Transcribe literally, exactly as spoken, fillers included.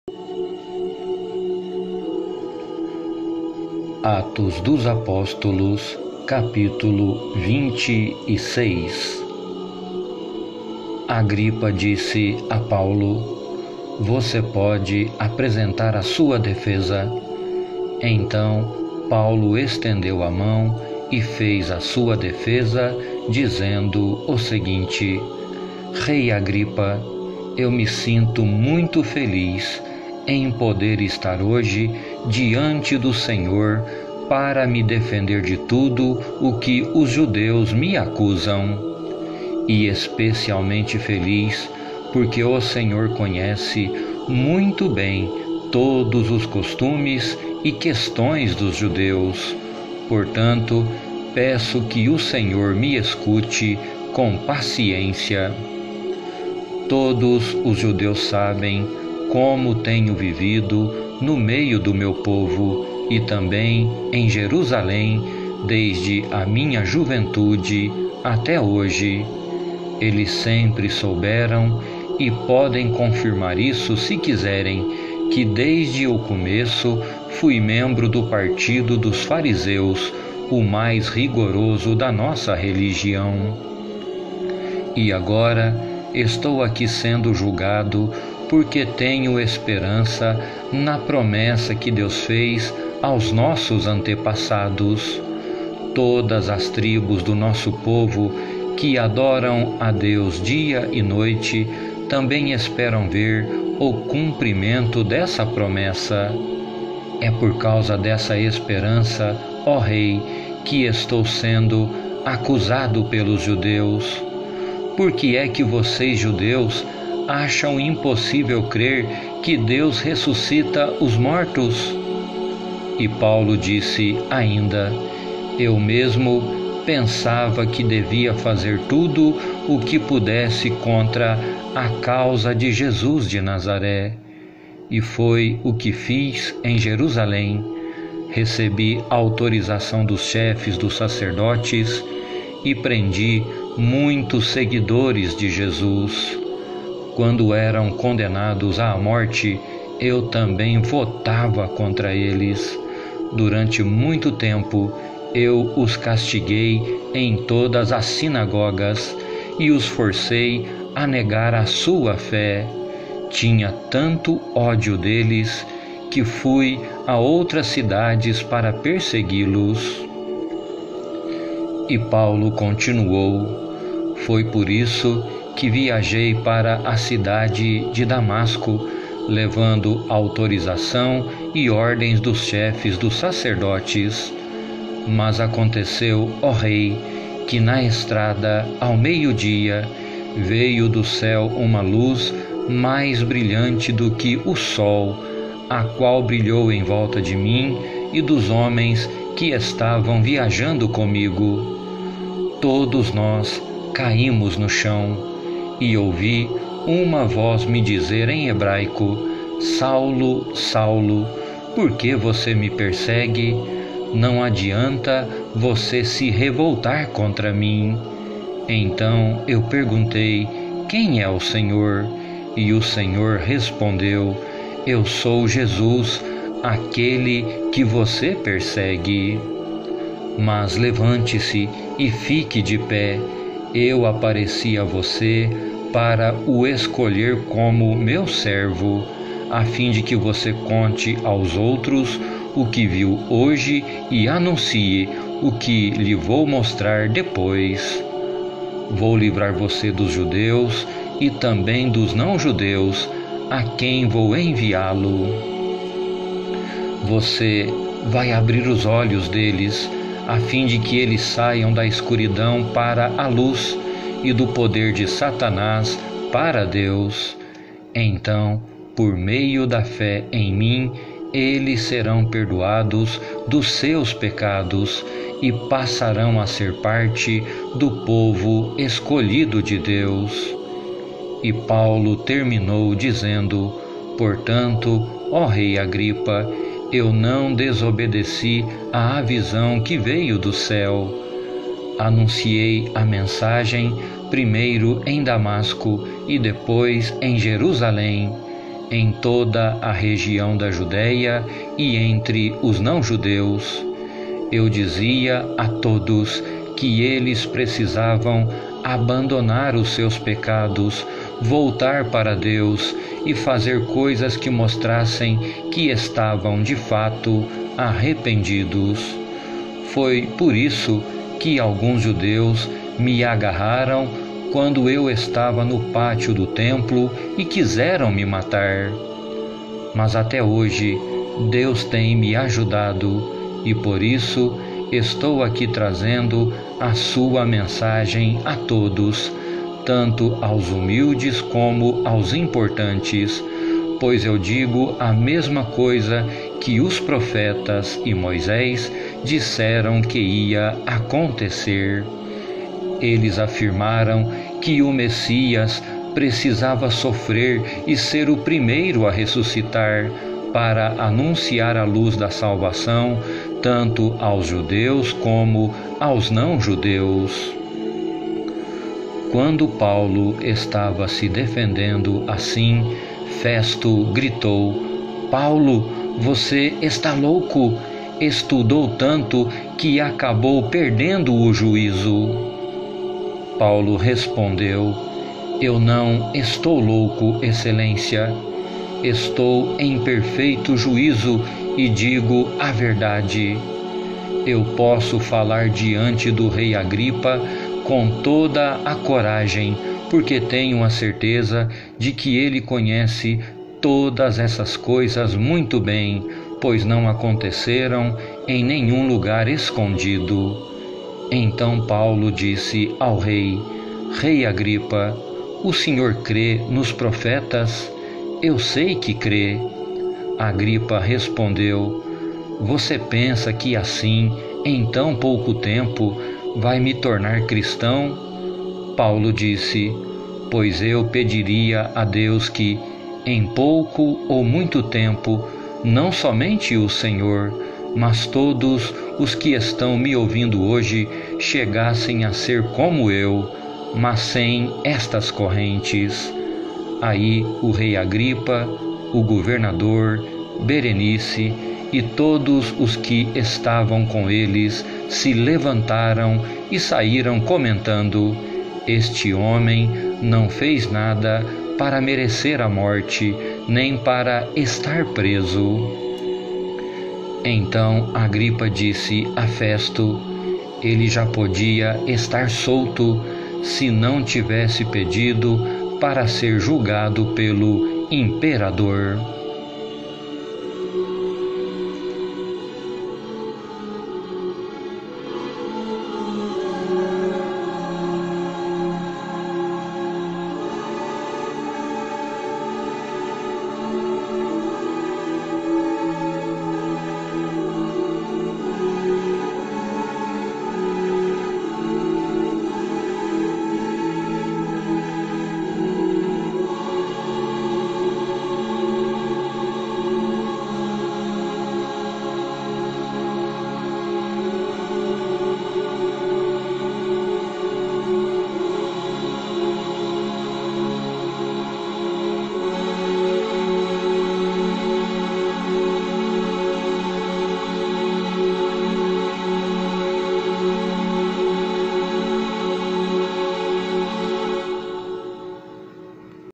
Atos dos Apóstolos, capítulo vinte e seis. Agripa disse a Paulo: "Você pode apresentar a sua defesa." Então Paulo estendeu a mão e fez a sua defesa, dizendo o seguinte: "Rei Agripa, eu me sinto muito feliz em poder estar hoje diante do Senhor para me defender de tudo o que os judeus me acusam, e especialmente feliz porque o Senhor conhece muito bem todos os costumes e questões dos judeus. Portanto, peço que o Senhor me escute com paciência. Todos os judeus sabem como tenho vivido no meio do meu povo e também em Jerusalém desde a minha juventude até hoje. Eles sempre souberam e podem confirmar isso se quiserem, que desde o começo fui membro do partido dos fariseus, o mais rigoroso da nossa religião. E agora estou aqui sendo julgado porque tenho esperança na promessa que Deus fez aos nossos antepassados. Todas as tribos do nosso povo que adoram a Deus dia e noite também esperam ver o cumprimento dessa promessa. É por causa dessa esperança, ó Rei, que estou sendo acusado pelos judeus. Por que é que vocês, judeus, acham impossível crer que Deus ressuscita os mortos?" E Paulo disse ainda: "Eu mesmo pensava que devia fazer tudo o que pudesse contra a causa de Jesus de Nazaré. E foi o que fiz em Jerusalém. Recebi autorização dos chefes dos sacerdotes e prendi muitos seguidores de Jesus. Quando eram condenados à morte, eu também votava contra eles. Durante muito tempo, eu os castiguei em todas as sinagogas e os forcei a negar a sua fé. Tinha tanto ódio deles que fui a outras cidades para persegui-los." E Paulo continuou: "Foi por isso que viajei para a cidade de Damasco, levando autorização e ordens dos chefes dos sacerdotes. Mas aconteceu, ó Rei, que na estrada, ao meio-dia, veio do céu uma luz mais brilhante do que o sol, a qual brilhou em volta de mim e dos homens que estavam viajando comigo. Todos nós caímos no chão, e ouvi uma voz me dizer em hebraico: 'Saulo, Saulo, por que você me persegue? Não adianta você se revoltar contra mim.' Então eu perguntei: 'Quem é o Senhor?' E o Senhor respondeu: 'Eu sou Jesus, aquele que você persegue. Mas levante-se e fique de pé. Eu apareci a você para o escolher como meu servo, a fim de que você conte aos outros o que viu hoje e anuncie o que lhe vou mostrar depois. Vou livrar você dos judeus e também dos não-judeus, a quem vou enviá-lo. Você vai abrir os olhos deles, a fim de que eles saiam da escuridão para a luz e do poder de Satanás para Deus. Então, por meio da fé em mim, eles serão perdoados dos seus pecados e passarão a ser parte do povo escolhido de Deus." E Paulo terminou dizendo: "Portanto, ó Rei Agripa, eu não desobedeci à visão que veio do céu. Anunciei a mensagem primeiro em Damasco e depois em Jerusalém. em toda a região da Judéia e entre os não-judeus. Eu dizia a todos que eles precisavam abandonar os seus pecados, voltar para Deus e fazer coisas que mostrassem que estavam de fato arrependidos. Foi por isso que alguns judeus me agarraram quando eu estava no pátio do templo e quiseram me matar. Mas até hoje Deus tem me ajudado e por isso estou aqui trazendo a sua mensagem a todos, tanto aos humildes como aos importantes, pois eu digo a mesma coisa que os profetas e Moisés disseram que ia acontecer. Eles afirmaram que o Messias precisava sofrer e ser o primeiro a ressuscitar para anunciar a luz da salvação tanto aos judeus como aos não-judeus. Quando Paulo estava se defendendo assim, Festo gritou: Paulo, você está louco! Estudou tanto que acabou perdendo o juízo. Paulo respondeu: Eu não estou louco, Excelência. Estou em perfeito juízo e digo a verdade. Eu posso falar diante do rei Agripa com toda a coragem, porque tenho a certeza de que ele conhece todas essas coisas muito bem, pois não aconteceram em nenhum lugar escondido. Então Paulo disse ao rei: Rei Agripa, o senhor crê nos profetas? Eu sei que crê. Agripa respondeu: Você pensa que assim, em tão pouco tempo, vai me tornar cristão? Paulo disse: Pois eu pediria a Deus que, em pouco ou muito tempo, não somente o Senhor, mas todos os que estão me ouvindo hoje chegassem a ser como eu, mas sem estas correntes. Aí o rei Agripa, o governador, Berenice e todos os que estavam com eles se levantaram e saíram comentando: Este homem não fez nada para merecer a morte, nem para estar preso. Então Agripa disse a Festo: Ele já podia estar solto se não tivesse pedido para ser julgado pelo imperador.